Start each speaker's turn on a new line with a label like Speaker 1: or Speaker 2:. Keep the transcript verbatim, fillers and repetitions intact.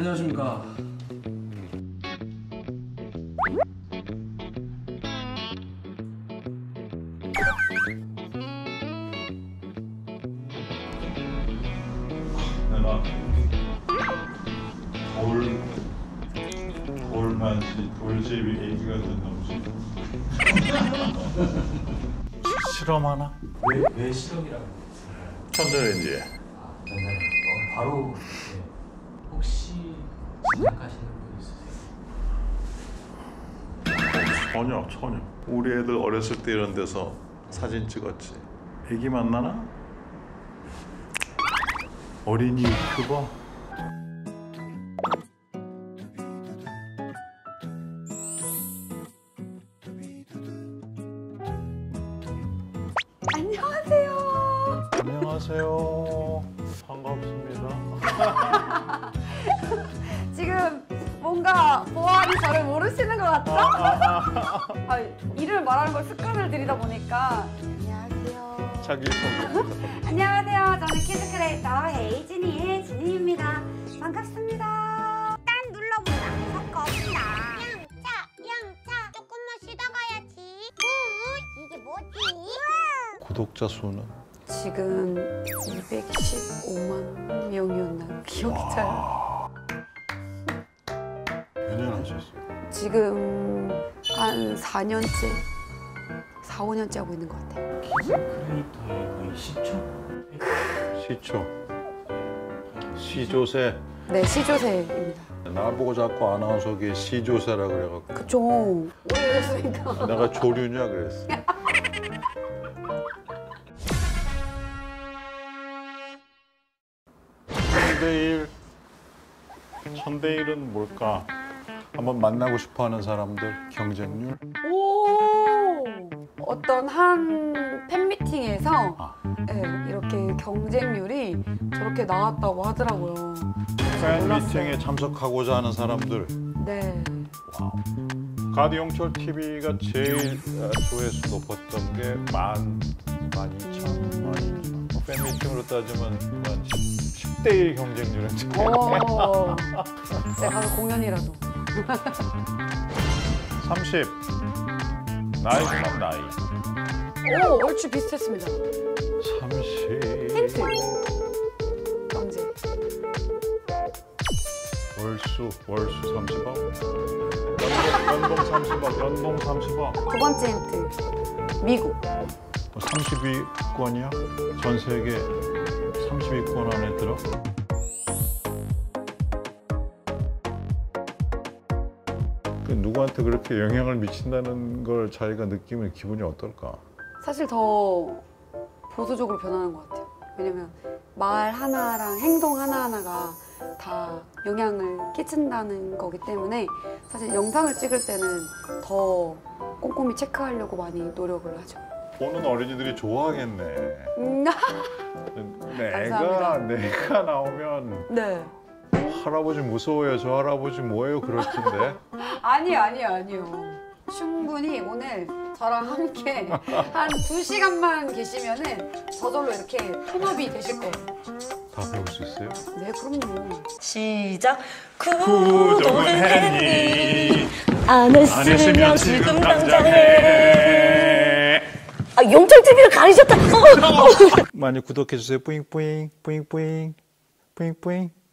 Speaker 1: 안녕하십니까.
Speaker 2: 내가 돌, 돌만지 돌제비 애기 같은 음식 실험하나?
Speaker 1: 왜, 왜 실험이라고?
Speaker 2: 전자레인지에.
Speaker 1: 아, 전자레인지. 어, 바로 네. 혹시 진작하시는 분 있으세요?
Speaker 2: 전혀 전혀. 우리 애들 어렸을 때 이런 데서 사진 찍었지. 애기 만나나? 어린이 유튜버?
Speaker 3: 안녕하세요.
Speaker 2: 안녕하세요. 반갑습니다.
Speaker 3: 지금 뭔가 보아하니 저를 모르시는 것 같죠? 아, 이름을 말하는 걸 습관을 들이다 보니까. 안녕하세요.
Speaker 2: 자기 소개.
Speaker 3: 안녕하세요. 저는 키즈 크리에이터 헤이진이의 진이입니다. 반갑습니다.
Speaker 4: 딴 눌러보자. 섞어 없다. 양차, 양차. 조금만 쉬다 가야지. 우, 이게 뭐지?
Speaker 2: 구독자 수는?
Speaker 3: 지금 이백십오만 명이었나요? 기억이 잘.
Speaker 2: 몇 년 하셨어요?
Speaker 3: 지금 한 사 년째, 사, 오 년째 하고 있는 것 같아요.
Speaker 1: 크리에이터의 거의 시초?
Speaker 2: 시초. 시조새.
Speaker 3: 네, 시조새입니다.
Speaker 2: 나보고 자꾸 아나운서계 시조새라 그래갖고
Speaker 3: 그쵸. 오래됐으니까.
Speaker 2: 내가 조류냐 그랬어. 천대일. 천대일은 뭘까? 한번 만나고 싶어하는 사람들 경쟁률?
Speaker 3: 오! 어떤 한 팬미팅에서
Speaker 2: 아.
Speaker 3: 네, 이렇게 경쟁률이 저렇게 나왔다고 하더라고요.
Speaker 2: 팬
Speaker 3: 몰랐어요.
Speaker 2: 미팅에 참석하고자 하는 사람들.
Speaker 3: 네.
Speaker 2: 와우. 가디용철 티비가 제일 어, 조회수 높았던 게 만, 만 이천, 만 이천. 뭐 팬 미팅으로 따지면 한 십 대 일 경쟁률은 제일.
Speaker 3: 오. 제가 가서 공연이라도.
Speaker 2: 삼십. 나이지만 나이.
Speaker 3: 오, 얼추 비슷했습니다.
Speaker 2: 삼십.
Speaker 3: 힌트. 경제.
Speaker 2: 월수, 월수 삼십억. 연봉, 연봉 삼십억, 연봉 삼십억.
Speaker 3: 두 번째 힌트. 미국.
Speaker 2: 삼십 위권이야? 전 세계 삼십 위권 안에 들어? 그 누구한테 그렇게 영향을 미친다는 걸 자기가 느끼면 기분이 어떨까?
Speaker 3: 사실 더 보수적으로 변하는 것 같아요. 왜냐면 말 하나랑 행동 하나하나가 다 영향을 끼친다는 거기 때문에 사실 영상을 찍을 때는 더 꼼꼼히 체크하려고 많이 노력을 하죠.
Speaker 2: 보는 어린이들이 좋아하겠네.
Speaker 3: 음,
Speaker 2: 내가,
Speaker 3: 감사합니다.
Speaker 2: 내가 나오면
Speaker 3: 네.
Speaker 2: 할아버지 무서워요, 저 할아버지 뭐예요, 그럴 텐데.
Speaker 3: 아니요, 아니요, 아니요. 충분히 오늘 저랑 함께 한 두 시간만 계시면은 저절로 이렇게 통합이 되실 거예요.
Speaker 2: 다 배울 수 있어요?
Speaker 3: 네, 그럼요.
Speaker 5: 시작.
Speaker 2: 구독은
Speaker 5: 구독은
Speaker 2: 했니?
Speaker 5: 했니? 안 했으면,
Speaker 2: 안 했으면 지금 당장
Speaker 5: 해.
Speaker 2: 해.
Speaker 5: 아, 영철 티비를 가리셨다. 어, 어.
Speaker 2: 많이 구독해주세요. 뿌잉뿌잉, 뿌잉뿌잉, 뿌잉뿌잉.